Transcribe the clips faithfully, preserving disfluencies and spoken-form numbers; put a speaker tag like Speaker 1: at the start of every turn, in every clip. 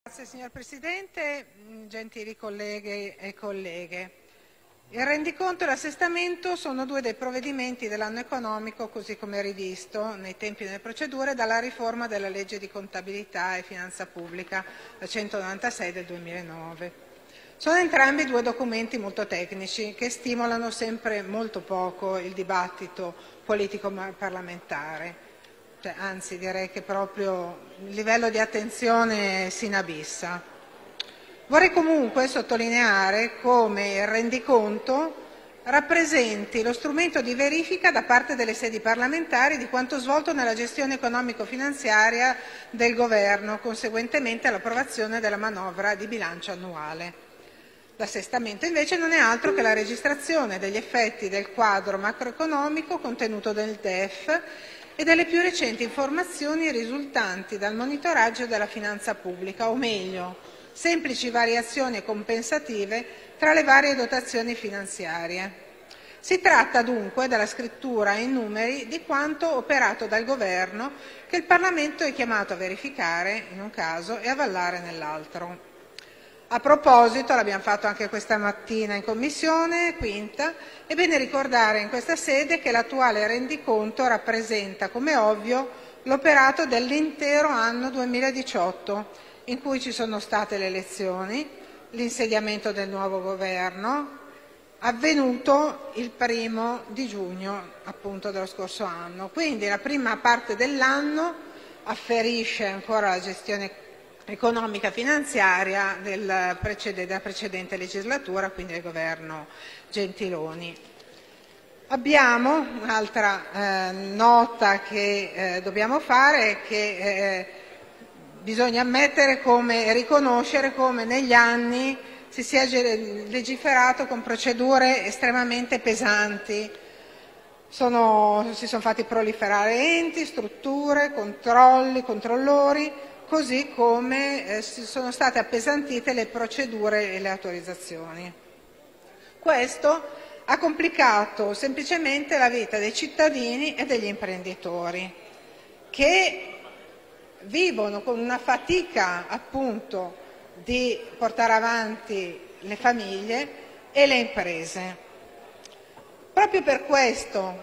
Speaker 1: Grazie signor Presidente, gentili colleghe e colleghe. Il rendiconto e l'assestamento sono due dei provvedimenti dell'anno economico così come rivisto nei tempi e nelle procedure dalla riforma della legge di contabilità e finanza pubblica, la centonovantasei del duemilanove. Sono entrambi due documenti molto tecnici che stimolano sempre molto poco il dibattito politico parlamentare. Cioè, anzi direi che proprio il livello di attenzione si inabissa. Vorrei comunque sottolineare come il rendiconto rappresenti lo strumento di verifica da parte delle sedi parlamentari di quanto svolto nella gestione economico-finanziaria del Governo, conseguentemente all'approvazione della manovra di bilancio annuale. L'assestamento invece non è altro che la registrazione degli effetti del quadro macroeconomico contenuto nel D E F e delle più recenti informazioni risultanti dal monitoraggio della finanza pubblica, o meglio, semplici variazioni compensative tra le varie dotazioni finanziarie. Si tratta dunque della scrittura in numeri di quanto operato dal Governo che il Parlamento è chiamato a verificare in un caso e avallare nell'altro. A proposito, l'abbiamo fatto anche questa mattina in Commissione quinta, è bene ricordare in questa sede che l'attuale rendiconto rappresenta, come ovvio, l'operato dell'intero anno duemiladiciotto, in cui ci sono state le elezioni, l'insediamento del nuovo governo, avvenuto il primo di giugno appunto dello scorso anno. Quindi la prima parte dell'anno afferisce ancora alla gestione economica finanziaria del precedente, della precedente legislatura, quindi del governo Gentiloni. Abbiamo un'altra eh, nota che eh, dobbiamo fare, che eh, bisogna ammettere come e riconoscere come negli anni si sia legiferato con procedure estremamente pesanti. Sono, si sono fatti proliferare enti, strutture, controlli, controllori, così come eh, sono state appesantite le procedure e le autorizzazioni. Questo ha complicato semplicemente la vita dei cittadini e degli imprenditori, che vivono con una fatica appunto di portare avanti le famiglie e le imprese. Proprio per questo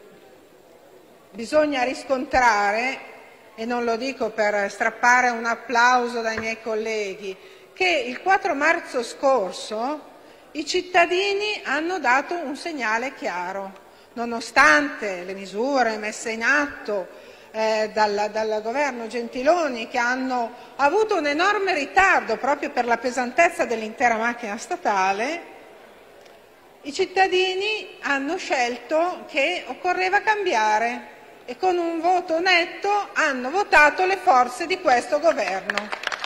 Speaker 1: bisogna riscontrare, e non lo dico per strappare un applauso dai miei colleghi, che il quattro marzo scorso i cittadini hanno dato un segnale chiaro, nonostante le misure messe in atto eh, dal, dal governo Gentiloni, che hanno avuto un enorme ritardo proprio per la pesantezza dell'intera macchina statale. I cittadini hanno scelto che occorreva cambiare e con un voto netto hanno votato le forze di questo governo.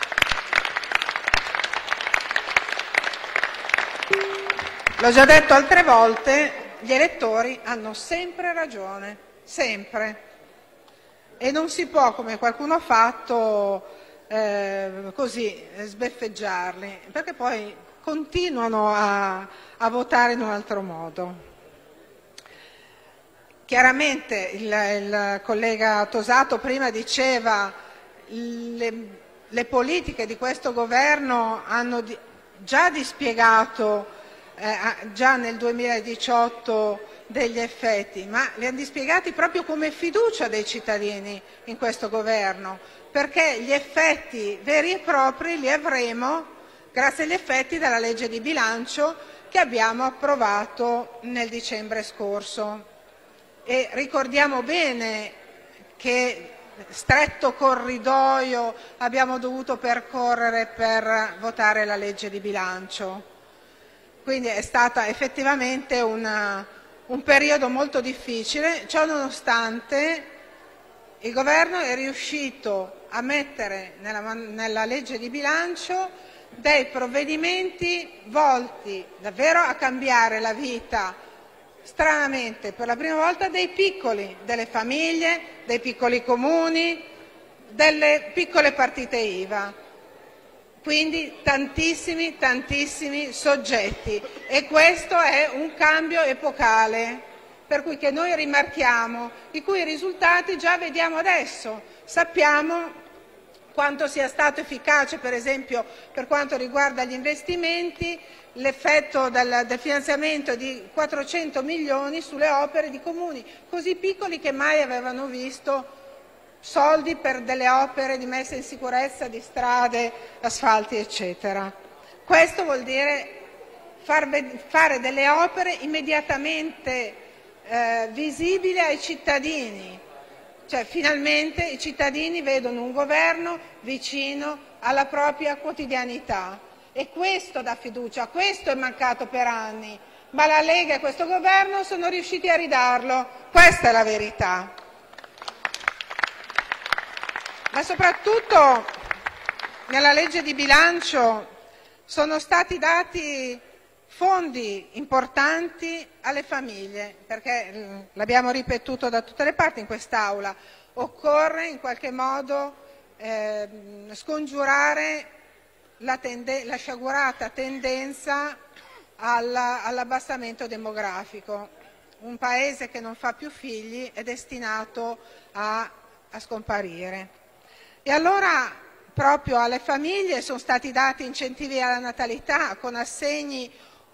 Speaker 1: L'ho già detto altre volte, gli elettori hanno sempre ragione, sempre. E non si può, come qualcuno ha fatto, eh, così sbeffeggiarli, perché poi continuano a, a votare in un altro modo. Chiaramente il, il collega Tosato prima diceva le, le politiche di questo governo hanno di, già dispiegato eh, già nel duemiladiciotto degli effetti, ma li hanno dispiegati proprio come fiducia dei cittadini in questo governo, perché gli effetti veri e propri li avremo grazie agli effetti della legge di bilancio che abbiamo approvato nel dicembre scorso. E ricordiamo bene che stretto corridoio abbiamo dovuto percorrere per votare la legge di bilancio. Quindi è stata effettivamente una, un periodo molto difficile. Ciò nonostante il governo è riuscito a mettere nella, nella legge di bilancio dei provvedimenti volti davvero a cambiare la vita, stranamente per la prima volta, dei piccoli, delle famiglie, dei piccoli comuni, delle piccole partite I V A. Quindi tantissimi, tantissimi soggetti, e questo è un cambio epocale, per cui che noi rimarchiamo, i cui risultati già vediamo adesso. Sappiamo quanto sia stato efficace, per esempio, per quanto riguarda gli investimenti, l'effetto del, del finanziamento di quattrocento milioni sulle opere di comuni così piccoli che mai avevano visto soldi per delle opere di messa in sicurezza di strade, asfalti, eccetera. Questo vuol dire far, fare delle opere immediatamente eh, visibili ai cittadini. Cioè, finalmente i cittadini vedono un governo vicino alla propria quotidianità e questo dà fiducia, questo è mancato per anni, ma la Lega e questo governo sono riusciti a ridarlo, questa è la verità. Ma soprattutto nella legge di bilancio sono stati dati fondi importanti alle famiglie, perché l'abbiamo ripetuto da tutte le parti in quest'Aula, occorre in qualche modo eh, scongiurare la, tende- la sciagurata tendenza alla, all'abbassamento demografico. Un paese che non fa più figli è destinato a, a scomparire. E allora proprio alle famiglie sono stati dati incentivi alla natalità con assegni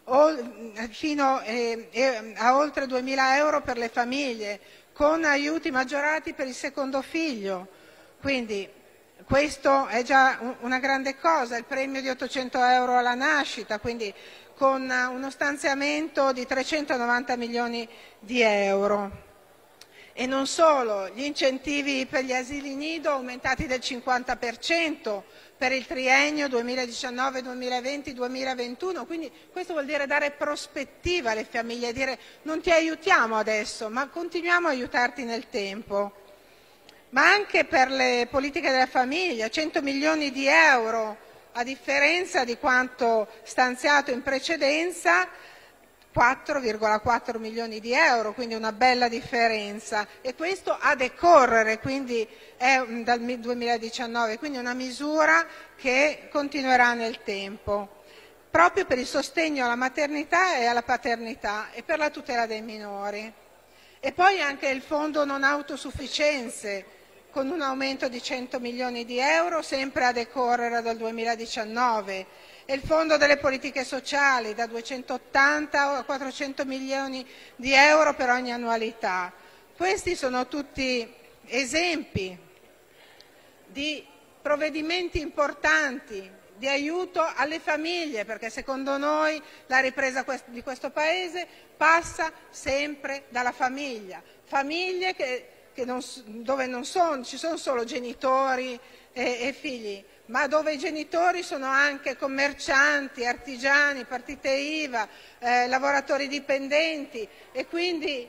Speaker 1: fino a oltre duemila euro per le famiglie, con aiuti maggiorati per il secondo figlio, quindi questo è già una grande cosa, il premio di ottocento euro alla nascita, quindi con uno stanziamento di trecentonovanta milioni di euro. E non solo, gli incentivi per gli asili nido aumentati del cinquanta per cento per il triennio duemiladiciannove duemilaventi duemilaventuno, quindi questo vuol dire dare prospettiva alle famiglie, dire non ti aiutiamo adesso, ma continuiamo a aiutarti nel tempo. Ma anche per le politiche della famiglia, cento milioni di euro, a differenza di quanto stanziato in precedenza, quattro virgola quattro milioni di euro, quindi una bella differenza, e questo a decorrere, quindi è dal duemiladiciannove, quindi una misura che continuerà nel tempo, proprio per il sostegno alla maternità e alla paternità e per la tutela dei minori. E poi anche il fondo non autosufficienze, con un aumento di cento milioni di euro, sempre a decorrere dal duemiladiciannove, e il Fondo delle politiche sociali da duecentottanta a quattrocento milioni di euro per ogni annualità. Questi sono tutti esempi di provvedimenti importanti di aiuto alle famiglie, perché secondo noi la ripresa di questo Paese passa sempre dalla famiglia. Famiglie che, che non, dove non sono, ci sono solo genitori e, e figli, ma dove i genitori sono anche commercianti, artigiani, partite I V A, eh, lavoratori dipendenti, e quindi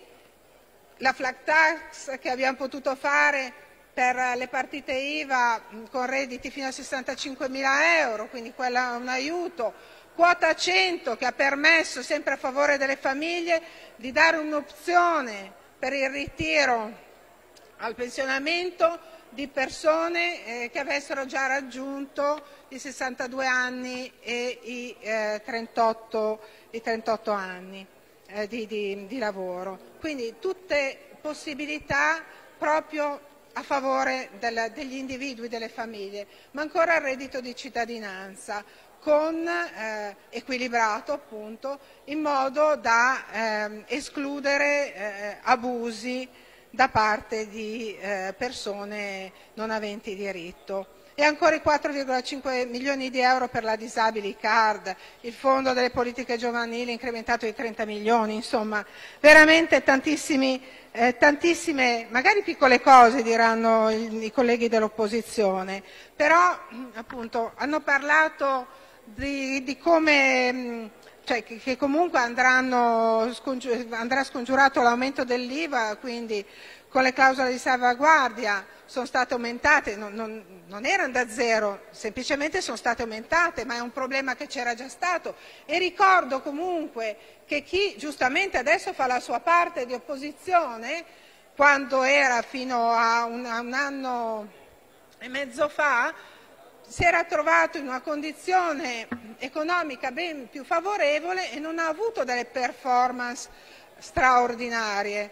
Speaker 1: la flat tax che abbiamo potuto fare per le partite I V A con redditi fino a sessantacinquemila euro, quindi quella è un aiuto. Quota cento che ha permesso, sempre a favore delle famiglie, di dare un'opzione per il ritiro al pensionamento di persone eh, che avessero già raggiunto i sessantadue anni e i, eh, trentotto, i trentotto anni eh, di, di, di lavoro. Quindi tutte possibilità proprio a favore del, degli individui, delle famiglie, ma ancora il reddito di cittadinanza, con eh, equilibrato appunto, in modo da eh, escludere eh, abusi da parte di eh, persone non aventi diritto. E ancora i quattro virgola cinque milioni di euro per la Disability Card, il fondo delle politiche giovanili incrementato di trenta milioni, insomma veramente tantissimi, eh, tantissime, magari piccole cose diranno i, i colleghi dell'opposizione, però appunto hanno parlato di, di come... Cioè, che, che comunque andranno, andrà scongiurato l'aumento dell'I V A, quindi con le clausole di salvaguardia sono state aumentate, non, non, non erano da zero, semplicemente sono state aumentate, ma è un problema che c'era già stato. E ricordo comunque che chi giustamente adesso fa la sua parte di opposizione, quando era fino a un, a un anno e mezzo fa, si era trovato in una condizione economica ben più favorevole e non ha avuto delle performance straordinarie.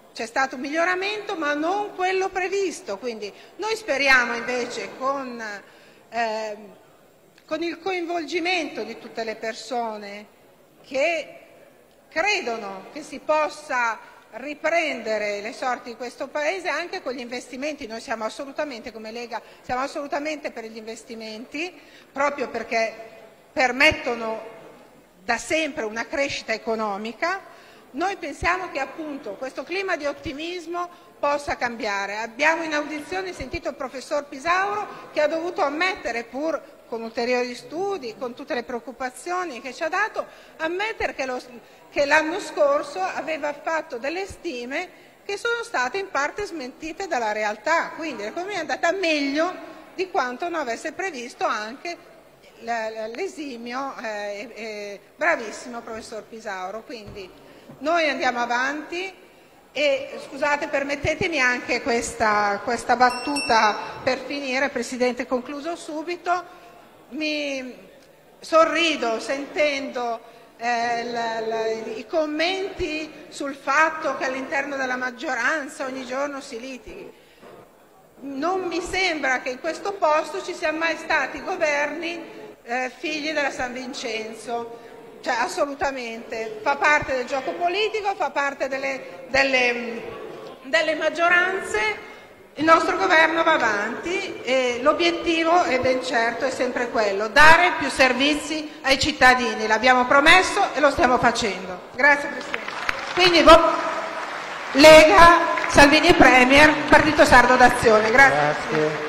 Speaker 1: c'è stato un miglioramento, ma non quello previsto. Quindi noi speriamo invece con, eh, con il coinvolgimento di tutte le persone che credono che si possa riprendere le sorti di questo Paese anche con gli investimenti. Noi siamo assolutamente, come Lega, siamo assolutamente per gli investimenti, proprio perché permettono da sempre una crescita economica. Noi pensiamo che appunto questo clima di ottimismo possa cambiare. Abbiamo in audizione sentito il professor Pisauro che ha dovuto ammettere, pur con ulteriori studi, con tutte le preoccupazioni che ci ha dato, ammettere che, lo, che l'anno scorso aveva fatto delle stime che sono state in parte smentite dalla realtà, quindi l'economia è andata meglio di quanto non avesse previsto anche l'esimio e eh, eh, bravissimo professor Pisauro. Quindi noi andiamo avanti e, scusate, permettetemi anche questa, questa battuta per finire, Presidente, concluso subito. Mi sorrido sentendo eh, la, la, i commenti sul fatto che all'interno della maggioranza ogni giorno si litighi. Non mi sembra che in questo posto ci siano mai stati governi eh, figli della San Vincenzo, cioè assolutamente. Fa parte del gioco politico, fa parte delle, delle, delle maggioranze. Il nostro governo va avanti e l'obiettivo è ben certo, è sempre quello, dare più servizi ai cittadini. L'abbiamo promesso e lo stiamo facendo. Grazie Presidente. Quindi Lega, Salvini Premier, Partito Sardo d'Azione. Grazie. Grazie.